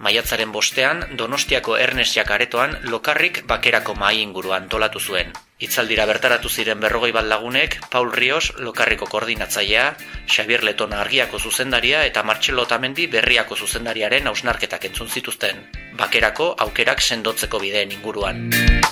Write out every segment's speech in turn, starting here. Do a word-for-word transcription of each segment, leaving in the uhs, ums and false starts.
maiatzaren bostean, Donostiako Ernestiak aretoan Lokarrik bakerako mahai ingurua antolatu zuen. Hitzaldira bertaratu ziren berrogei bat lagunek, Paul Rios, Lokarriko koordinatzailea, Xabier Letona Argiako zuzendaria eta Martxelo Otamendi Berriako zuzendariaren hausnarketak entzun zituzten. Bakerako aukerak sendotzeko bideen inguruan.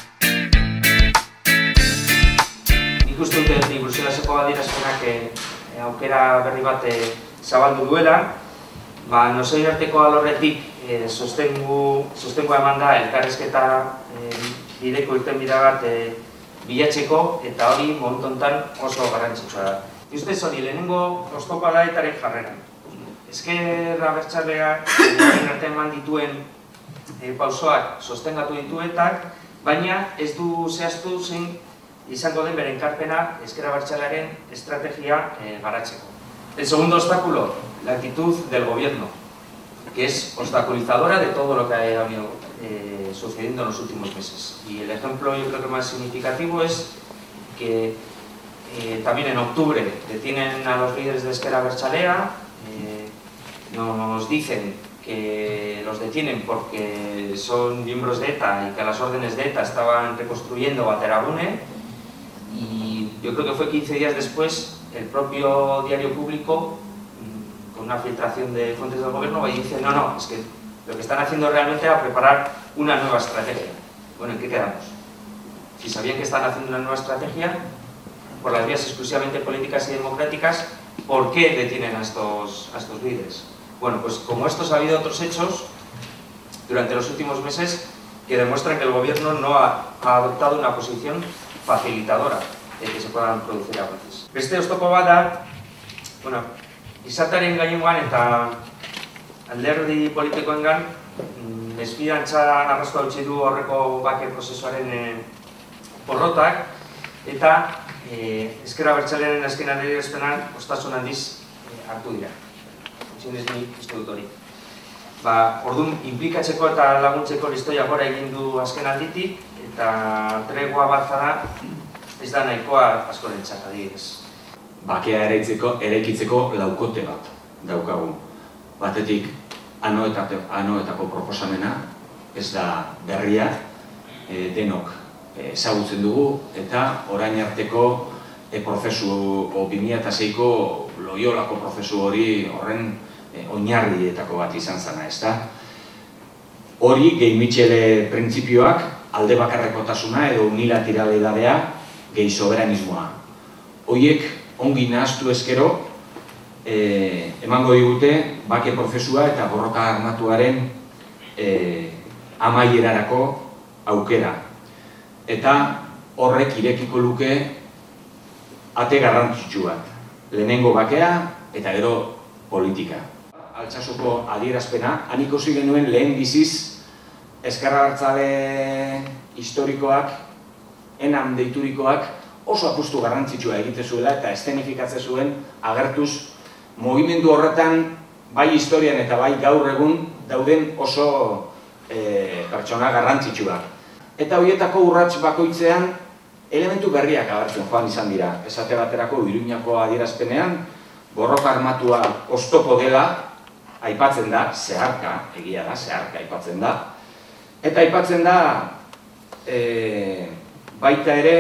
Ikusten dut ni Bruselaseko adierazpenak aukera berri bat zabaldu duela, ba, nazioarteko alorretik e, sostengu, sostengua eman da elkarrizketa e, bideko irtenbide bat e, bilatzeko, eta hori momentu honetan oso garrantzitsua da. Ustez hori, lehenengo oztopoa da etaren jarrera. Ezker Abertzaleak egin arte eman dituen e, pausoak sostengatu dituetak, baina ez du zehaztu zein izango den bere enkarpena Ezker Abertzalearen estrategia eh, garatzeko. El segundo obstáculo, la actitud del gobierno, que es obstaculizadora de todo lo que ha venido eh, sucediendo en los últimos meses. Y el ejemplo, yo creo que más significativo es que eh, también en octubre detienen a los líderes de Ezker Abertzalea, eh, nos dicen que los detienen porque son miembros de ETA y que a las órdenes de ETA estaban reconstruyendo Bateragune. Y yo creo que fue quince días después, el propio diario público, con una filtración de fuentes del gobierno, va y dice no, no, es que lo que están haciendo realmente era preparar una nueva estrategia. Bueno, ¿en qué quedamos? Si sabían que están haciendo una nueva estrategia, por las vías exclusivamente políticas y democráticas, ¿por qué detienen a estos, a estos líderes? Bueno, pues como estos ha habido otros hechos durante los últimos meses que demuestran que el gobierno no ha, ha adoptado una posición facilitadora de que se puedan producir avances. Beste oztopo bat da, bueno, izataren gainengoan eta alderdi politikoengan mesfidantza arrasto hautsi du horreko bake prozesuaren eh, porrotak, eta eh, Ezker Abertzalearen azken adierazpenak ostasun handiz eh, hartu dira. Gutxienez ni uste dut hori. Ba, orduan, inplikatzeko eta laguntzeko listoia gora egin du azken alditik, eta tregua bat zara ez da nahikoa askorentzat adibidez. Bakea eraikitzeko laukote bat daukagu. Batetik, anoetako proposamena, ez da berria, e, denok ezagutzen dugu, eta orain arteko e, prozesu, bi mila seiko Loiolako prozesu hori horren e, oinarrietako bat izan zana, ez da? Hori, gehi Mitchell printzipioak, alde bakarrekotasuna edo unilateralidadea, gehi soberanismoa. Horiek ongi nahaztu ezkero, eh, emango digute bake prozesua eta borroka armatuaren eh, amaierarako aukera. Eta horrek irekiko luke ate garrantzitsu bat. Lehenengo bakea eta gero politika. Altsasuko adierazpena, han ikusi genuen lehen biziz Ezker Abertzale historikoak, enan deiturikoak oso apustu garrantzitsua egite zuela eta eszenifikatze zuen agertuz mugimendu horretan bai historian eta bai gaur egun dauden oso e, pertsona garrantzitsuak. Eta horietako urrats bakoitzean elementu berriak agertzen joan izan dira. Esate baterako Iruñako adierazpenean borroka armatua oztopo dela aipatzen da, zeharka, egia da, zeharka aipatzen da. Eta aipatzen da, e, baita ere,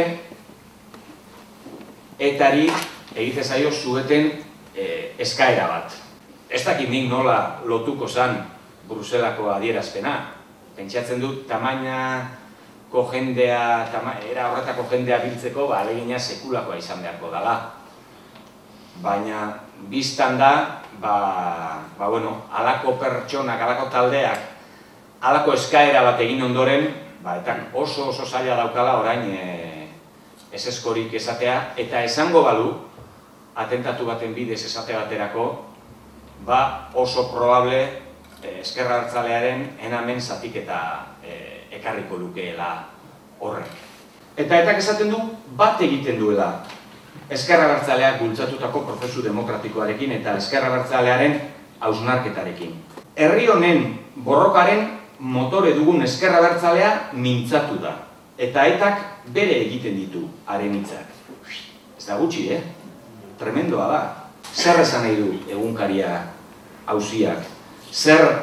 etari egite zaio zueten e, eskaera bat. Ez dakit nik nola lotuko zan Bruselako adierazpena. Pentsatzen dut tamainako jendea, tama, era horretako jendea biltzeko, ba, alegina sekulakoa izan beharko dela. Baina, biztan da, ba, ba, bueno, halako pertsonak, halako taldeak, halako eskaera bat egin ondoren, ba, eta oso oso zaila daukala orain e, eseskorik esatea, eta esango balu, atentatu baten bidez esate baterako, ba, oso probable e, Ezker Abertzalearen enamen zatiketa e, ekarriko lukeela horrek. Eta etak esaten du, bat egiten duela Ezker Abertzaleak bultzatutako prozesu demokratikoarekin eta Ezker Abertzalearen hausnarketarekin. Herri honen borrokaren motore dugun Ezker Abertzalea mintzatu da. Eta etak bere egiten ditu haren hitzak. Ez da gutxi, eh? Tremendoa da. Zer esan nahi du egunkaria auziak? Zer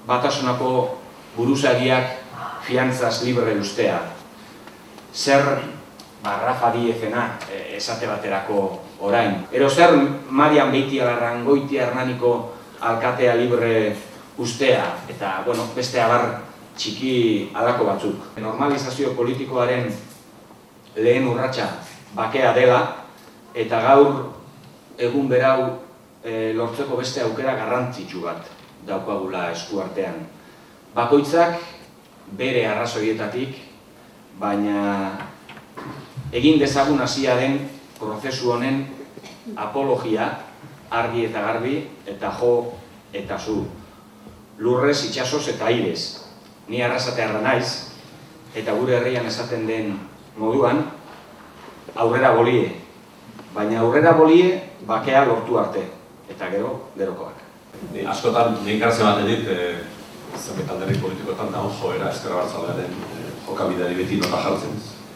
Batasunako buruzagiak fiantzaz libre ustea. Zer ba, Rafa Diezena esate baterako orain. Ero zer Marian Beitialarrangoitia Hernaniko alkatea libre ustea, eta bueno, beste abar txiki alako batzuk. Normalizazio politikoaren lehen urratsa bakea dela, eta gaur egun berau e, lortzeko beste aukera garrantzitsu bat daukagula eskuartean. Bakoitzak bere arrazoietatik, baina egin dezagun hasia den prozesu honen apologia argi eta garbi, eta jo eta zu. Lurrez, itxasoz eta airez. Ni arrasatearra naiz, eta gure herrian esaten den moduan, aurrera bolie. Baina aurrera bolie bakea lortu arte, eta gero, gerokoak. Ni askotan, nik garazia bat edit, zerbait alderdi politikoetan da joera ezker abertzalearen jokabideari beti nota jartzen.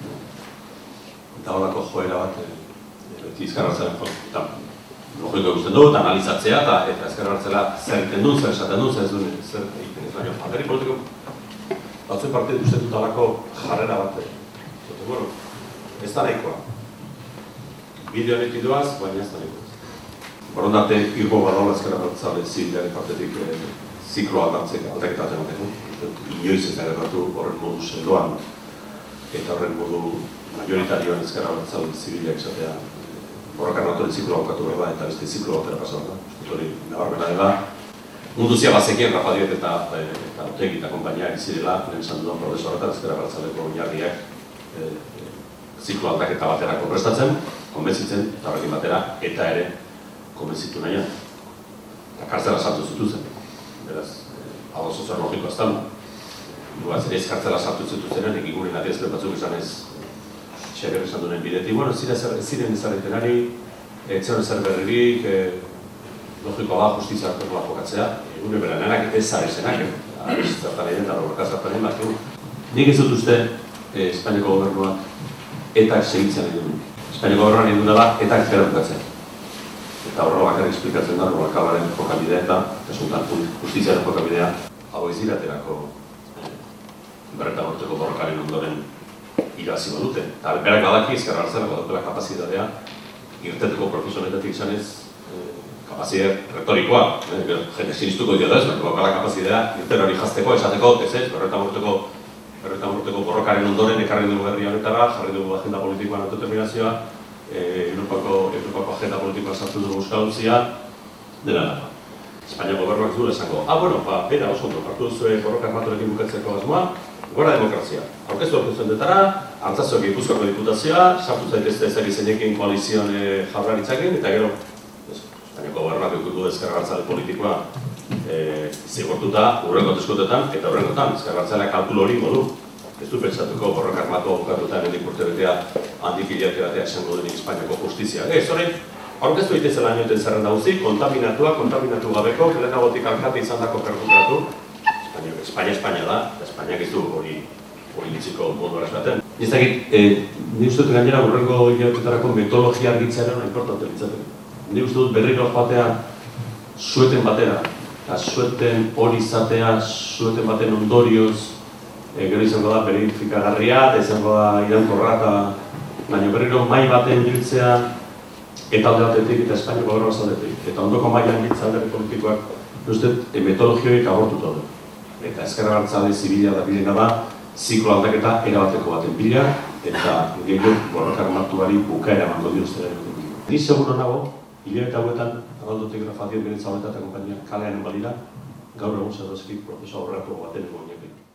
Eta horako joera bat, beti ezker abertzalearen logiko ikusten dugu, eta analizatzea, eta ezker abertzela zer egiten duen, zer esaten duen, zer duen, zer egiten ez baino. Alderdi politiko batzuen parte uste dut alako jarrera bat. Bueno, ez da nahikoa. Bideo honetik doaz, baina ez da nahikoa. Borondate irgo badola ezker abertzale zibilaren partetik zikloa aldaketa emateko. Inoiz ez da gertatu horren modu sendoan eta horren modu majoritarioan ezker abertzale zibilak esatea borrokan autoren zikloa bukatu behar da eta beste zikloa batera pasatu da. Uste hori nabarmena dela. Mundu zia bazekien Rafa Diez eta Otegi eta konpainiak izirela, lehen esan dudan prozesu horretan ezker abertzaleko oinarriak ziklo aldaketa baterako prestatzen, konbentzitzen eta horrekin batera eta ere konbentzitu nahian. Eta kartzela sartu zituzen. Beraz, hau oso zer logikoa ez da. Duaz ere ez kartzela sartu zituzenean, ekigurin adiezpen batzuk izan ez Xabier esan duen bidetik. Bueno, ez ziren ezarriten ari, ez ziren ezer berririk, logikoa da justizia hartukoa jokatzea. Gure beranenak ez zarezenak, zertan egin eta horrekaz hartan egin bat. Nik ez dut uste Espainiako gobernua etak segitzen egin duen. Espainiako gobernuan egin duen da etak zera bukatzea. Eta horrela bakarrik esplikatzen da, horrelakabaren jokabidea eta kasuntan justiziaren jokabidea hau ez diraterako berreta borteko borrokaren ondoren irazi badute. Eta berak badaki ezker abertzaleak badutela kapazitatea irteteko profesionetatik izanez kapazidea retorikoa, jende sinistuko dira da ez, bakala kapazidea irtera hori jazteko, esateko, ez ez, berreta borteko berreta borteko borrokaren ondoren ekarri dugu herri honetara, jarri dugu agenda politikoan autodeterminazioa, Europako agenda politikoa sartu dugu euskalduntzia, dena da. Espainiako gobernuak zuela esango, ah, bueno, ba, bera oso ondo, hartu duzue borroka armaturekin bukatzeko asmoa, gora demokrazia. Aurkeztu aurkeztu detara, Artzazuak Gipuzkoako diputazioa, sartu zaitezte ezer izenekin koalizion jaurlaritzakin, eta gero, Espainiako gobernuak ikutu ezker abertzale politikoa zigortuta hurrengo hauteskundeetan eta hurrengotan, ezker abertzaleak kalkulu hori modu. Ez du pentsatuko borroka armatua bukatuta hemendik urtebetea antifiliate batea esango denik Espainiako justizia. Ez horrein, aurkeztu daitezela nioten zerrenda guzti, kontaminatua, kontaminatu gabeko, lehenagotik alkate izandako perkuperatu. Espainia Espainia da, eta Espainiak ez du hori politiko modu arrazaten. Ez dakit, ni uste dut gainera hurrengo hilabetetarako metodologia argitzearen importante ditzaten. Ni uste dut berriro joatea sueten batera, eta sueten hori izatea, sueten baten ondorioz, gero izango da verifikagarria, eta izango da iraunkorra, baina berriro mai baten biltzea eta alde batetik eta Espainiako gobernu aldetik. Eta ondoko mailan biltza alderdi politikoak uste metodologioik abortuta du. Eta ezker abertzale zibila da bilena da, ziklo aldaketa erabateko baten bila, eta gehiago borroka armatuari bukaera emango dio zera erotu. Ni seguro nago, hilabete hauetan, agaldotik Rafa Diez Benetza Horreta eta kompainia kalean balira, gaur egun zer dozkik prozesu aurreratu baten egon